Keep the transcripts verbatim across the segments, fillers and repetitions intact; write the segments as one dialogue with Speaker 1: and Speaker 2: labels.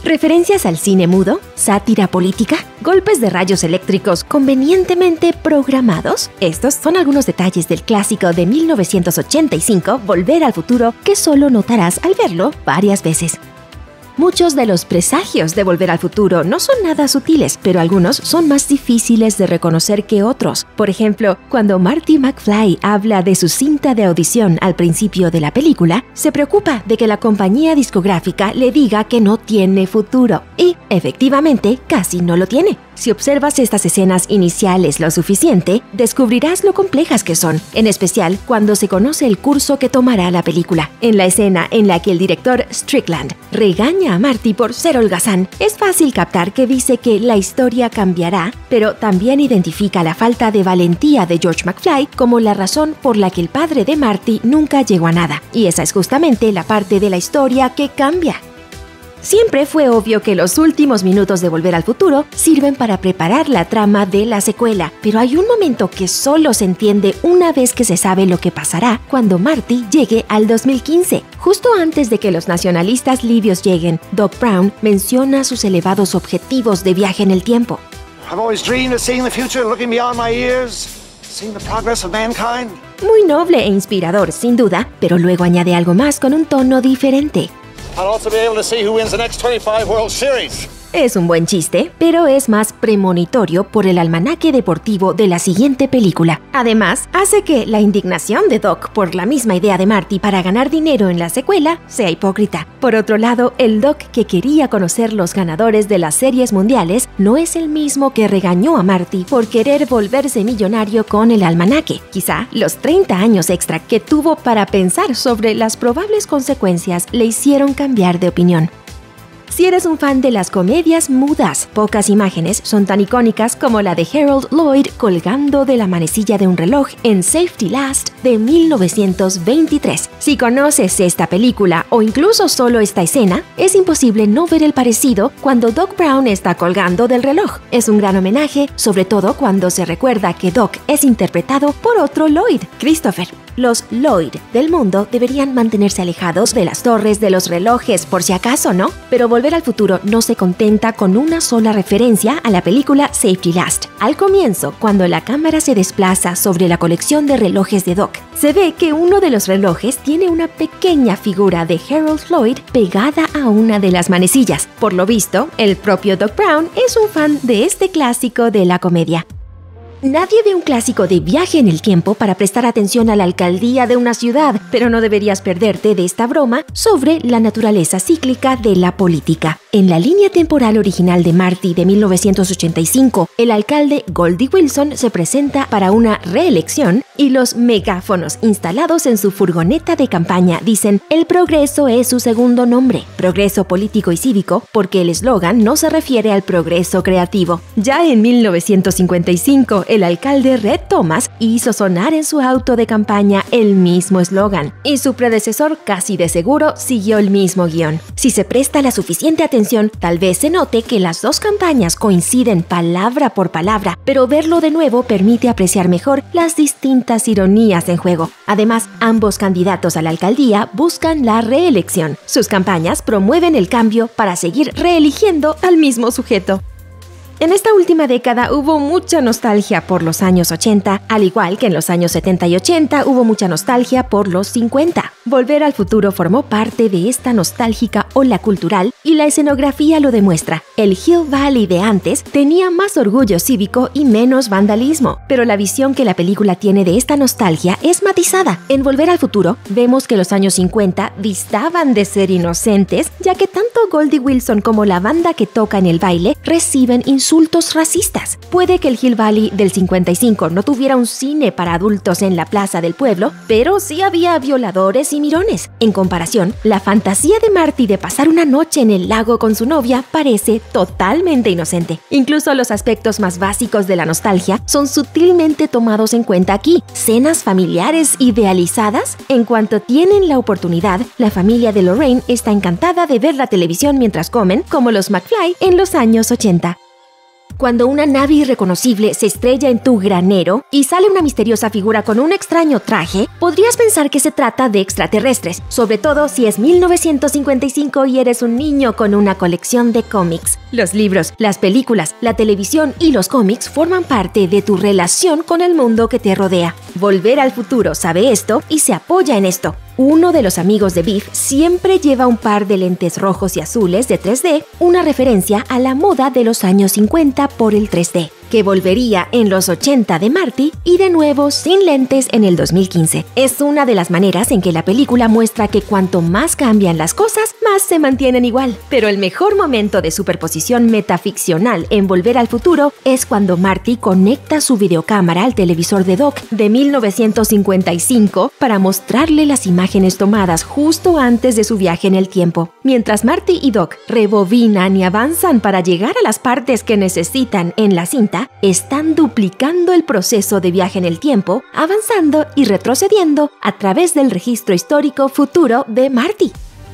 Speaker 1: Referencias al cine mudo, sátira política, golpes de rayos eléctricos convenientemente programados. Estos son algunos detalles del clásico de mil novecientos ochenta y cinco, Volver al Futuro, que solo notarás al verlo varias veces. Muchos de los presagios de Volver al Futuro no son nada sutiles, pero algunos son más difíciles de reconocer que otros. Por ejemplo, cuando Marty McFly habla de su cinta de audición al principio de la película, se preocupa de que la compañía discográfica le diga que no tiene futuro. Y, efectivamente, casi no lo tiene. Si observas estas escenas iniciales lo suficiente, descubrirás lo complejas que son, en especial cuando se conoce el curso que tomará la película. En la escena en la que el director Strickland regaña a Marty por ser holgazán, es fácil captar que dice que la historia cambiará, pero también identifica la falta de valentía de George McFly como la razón por la que el padre de Marty nunca llegó a nada. Y esa es justamente la parte de la historia que cambia. Siempre fue obvio que los últimos minutos de Volver al Futuro sirven para preparar la trama de la secuela, pero hay un momento que solo se entiende una vez que se sabe lo que pasará cuando Marty llegue al dos mil quince. Justo antes de que los nacionalistas libios lleguen, Doc Brown menciona sus elevados objetivos de viaje en el tiempo.
Speaker 2: I've always dreamed of seeing the future, looking beyond my years, seeing the progress of mankind.
Speaker 1: Muy noble e inspirador, sin duda, pero luego añade algo más con un tono diferente.
Speaker 2: I'll also be able to see who wins the next twenty-five World Series.
Speaker 1: Es un buen chiste, pero es más premonitorio por el almanaque deportivo de la siguiente película. Además, hace que la indignación de Doc por la misma idea de Marty para ganar dinero en la secuela sea hipócrita. Por otro lado, el Doc que quería conocer los ganadores de las series mundiales no es el mismo que regañó a Marty por querer volverse millonario con el almanaque. Quizá los treinta años extra que tuvo para pensar sobre las probables consecuencias le hicieron cambiar de opinión. Si eres un fan de las comedias mudas, pocas imágenes son tan icónicas como la de Harold Lloyd colgando de la manecilla de un reloj en Safety Last de mil novecientos veintitrés. Si conoces esta película o incluso solo esta escena, es imposible no ver el parecido cuando Doc Brown está colgando del reloj. Es un gran homenaje, sobre todo cuando se recuerda que Doc es interpretado por otro Lloyd, Christopher. Los Lloyd del mundo deberían mantenerse alejados de las torres de los relojes por si acaso, ¿no? Pero Volver al Futuro no se contenta con una sola referencia a la película Safety Last. Al comienzo, cuando la cámara se desplaza sobre la colección de relojes de Doc, se ve que uno de los relojes tiene una pequeña figura de Harold Lloyd pegada a una de las manecillas. Por lo visto, el propio Doc Brown es un fan de este clásico de la comedia. Nadie ve un clásico de viaje en el tiempo para prestar atención a la alcaldía de una ciudad, pero no deberías perderte de esta broma sobre la naturaleza cíclica de la política. En la línea temporal original de Marty de mil novecientos ochenta y cinco, el alcalde Goldie Wilson se presenta para una reelección y los megáfonos instalados en su furgoneta de campaña dicen «El progreso es su segundo nombre, progreso político y cívico», porque el eslogan no se refiere al progreso creativo. Ya en mil novecientos cincuenta y cinco, el alcalde Red Thomas hizo sonar en su auto de campaña el mismo eslogan, y su predecesor casi de seguro siguió el mismo guión. Si se presta la suficiente atención, tal vez se note que las dos campañas coinciden palabra por palabra, pero verlo de nuevo permite apreciar mejor las distintas ironías en juego. Además, ambos candidatos a la alcaldía buscan la reelección. Sus campañas promueven el cambio para seguir reeligiendo al mismo sujeto. En esta última década hubo mucha nostalgia por los años ochenta, al igual que en los años setenta y ochenta hubo mucha nostalgia por los cincuenta. Volver al Futuro formó parte de esta nostálgica ola cultural y la escenografía lo demuestra. El Hill Valley de antes tenía más orgullo cívico y menos vandalismo, pero la visión que la película tiene de esta nostalgia es matizada. En Volver al Futuro vemos que los años cincuenta distaban de ser inocentes, ya que tanto Goldie Wilson como la banda que toca en el baile reciben insultos insultos racistas. Puede que el Hill Valley del cincuenta y cinco no tuviera un cine para adultos en la plaza del pueblo, pero sí había violadores y mirones. En comparación, la fantasía de Marty de pasar una noche en el lago con su novia parece totalmente inocente. Incluso los aspectos más básicos de la nostalgia son sutilmente tomados en cuenta aquí. Cenas familiares idealizadas. En cuanto tienen la oportunidad, la familia de Lorraine está encantada de ver la televisión mientras comen, como los McFly en los años ochenta. Cuando una nave irreconocible se estrella en tu granero y sale una misteriosa figura con un extraño traje, podrías pensar que se trata de extraterrestres, sobre todo si es mil novecientos cincuenta y cinco y eres un niño con una colección de cómics. Los libros, las películas, la televisión y los cómics forman parte de tu relación con el mundo que te rodea. Volver al Futuro sabe esto y se apoya en esto. Uno de los amigos de Biff siempre lleva un par de lentes rojos y azules de tres D, una referencia a la moda de los años cincuenta por el tres D, que volvería en los ochenta de Marty y de nuevo sin lentes en el dos mil quince. Es una de las maneras en que la película muestra que cuanto más cambian las cosas, más se mantienen igual. Pero el mejor momento de superposición metaficcional en Volver al Futuro es cuando Marty conecta su videocámara al televisor de Doc de mil novecientos cincuenta y cinco para mostrarle las imágenes tomadas justo antes de su viaje en el tiempo. Mientras Marty y Doc rebobinan y avanzan para llegar a las partes que necesitan en la cinta, están duplicando el proceso de viaje en el tiempo, avanzando y retrocediendo a través del registro histórico futuro de Marty.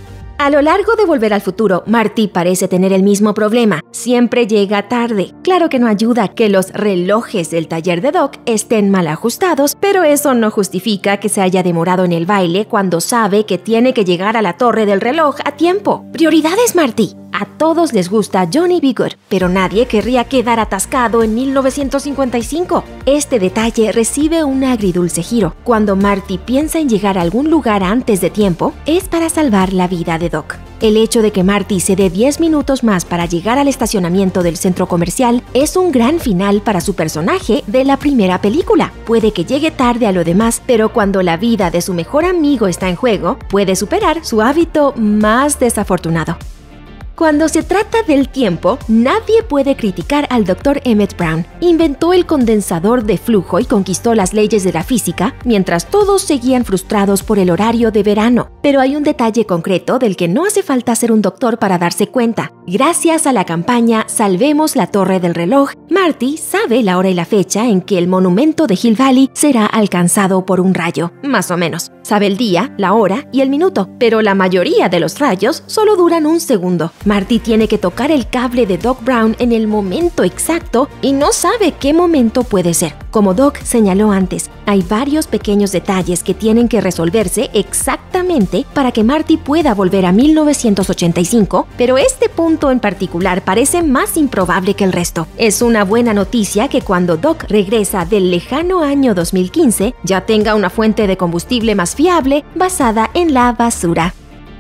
Speaker 1: A lo largo de Volver al Futuro, Marty parece tener el mismo problema. Siempre llega tarde. Claro que no ayuda que los relojes del taller de Doc estén mal ajustados, pero eso no justifica que se haya demorado en el baile cuando sabe que tiene que llegar a la torre del reloj a tiempo. ¡Prioridades, Marty! A todos les gusta Johnny B. Good, pero nadie querría quedar atascado en mil novecientos cincuenta y cinco. Este detalle recibe un agridulce giro. Cuando Marty piensa en llegar a algún lugar antes de tiempo, es para salvar la vida de Doc. El hecho de que Marty se dé diez minutos más para llegar al estacionamiento del centro comercial es un gran final para su personaje de la primera película. Puede que llegue tarde a lo demás, pero cuando la vida de su mejor amigo está en juego, puede superar su hábito más desafortunado. Cuando se trata del tiempo, nadie puede criticar al doctor Emmett Brown. Inventó el condensador de flujo y conquistó las leyes de la física, mientras todos seguían frustrados por el horario de verano. Pero hay un detalle concreto del que no hace falta ser un doctor para darse cuenta. Gracias a la campaña Salvemos la Torre del Reloj, Marty sabe la hora y la fecha en que el monumento de Hill Valley será alcanzado por un rayo, más o menos. Sabe el día, la hora y el minuto, pero la mayoría de los rayos solo duran un segundo. Marty tiene que tocar el cable de Doc Brown en el momento exacto y no sabe qué momento puede ser. Como Doc señaló antes, hay varios pequeños detalles que tienen que resolverse exactamente para que Marty pueda volver a mil novecientos ochenta y cinco, pero este punto en particular parece más improbable que el resto. Es una buena noticia que cuando Doc regresa del lejano año dos mil quince, ya tenga una fuente de combustible más fiable basada en la basura.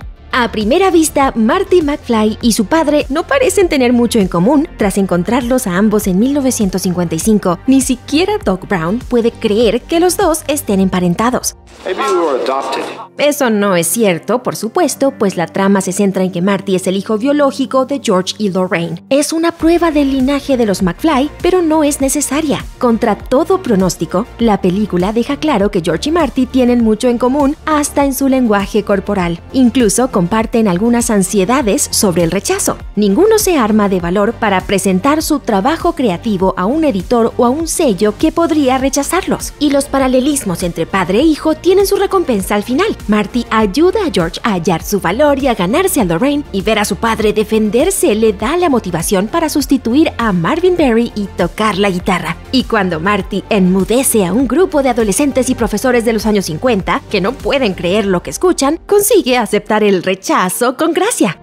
Speaker 1: A primera vista, Marty McFly y su padre no parecen tener mucho en común. Tras encontrarlos a ambos en mil novecientos cincuenta y cinco, ni siquiera Doc Brown puede creer que los dos estén emparentados.
Speaker 2: Maybe we were adopted.
Speaker 1: Eso no es cierto, por supuesto, pues la trama se centra en que Marty es el hijo biológico de George y Lorraine. Es una prueba del linaje de los McFly, pero no es necesaria. Contra todo pronóstico, la película deja claro que George y Marty tienen mucho en común, hasta en su lenguaje corporal. Incluso comparten algunas ansiedades sobre el rechazo. Ninguno se arma de valor para presentar su trabajo creativo a un editor o a un sello que podría rechazarlos. Y los paralelismos entre padre e hijo tienen su recompensa al final. Marty ayuda a George a hallar su valor y a ganarse a Lorraine, y ver a su padre defenderse le da la motivación para sustituir a Marvin Berry y tocar la guitarra. Y cuando Marty enmudece a un grupo de adolescentes y profesores de los años cincuenta que no pueden creer lo que escuchan, consigue aceptar el rechazo con gracia.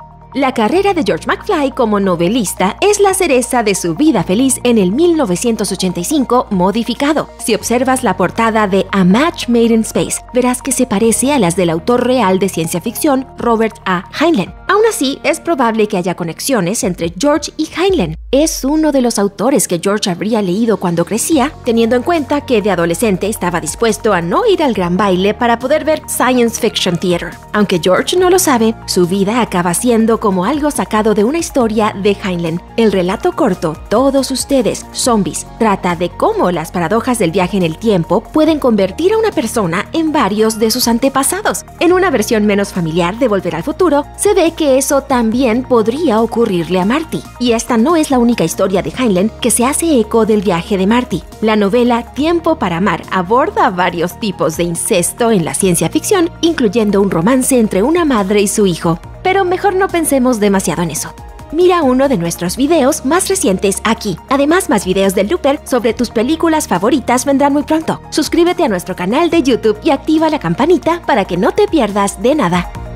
Speaker 1: La carrera de George McFly como novelista es la cereza de su vida feliz en el mil novecientos ochenta y cinco modificado. Si observas la portada de A Match Made in Space, verás que se parece a las del autor real de ciencia ficción Robert A. Heinlein. Aún así, es probable que haya conexiones entre George y Heinlein. Es uno de los autores que George habría leído cuando crecía, teniendo en cuenta que de adolescente estaba dispuesto a no ir al gran baile para poder ver Science Fiction Theater. Aunque George no lo sabe, su vida acaba siendo como algo sacado de una historia de Heinlein. El relato corto, Todos ustedes, zombies, trata de cómo las paradojas del viaje en el tiempo pueden convertir a una persona en varios de sus antepasados. En una versión menos familiar de Volver al Futuro, se ve que eso también podría ocurrirle a Marty. Y esta no es la única historia de Heinlein que se hace eco del viaje de Marty. La novela Tiempo para amar aborda varios tipos de incesto en la ciencia ficción, incluyendo un romance entre una madre y su hijo. Pero mejor no pensemos demasiado en eso. Mira uno de nuestros videos más recientes aquí. Además, más videos del Looper sobre tus películas favoritas vendrán muy pronto. Suscríbete a nuestro canal de YouTube y activa la campanita para que no te pierdas de nada.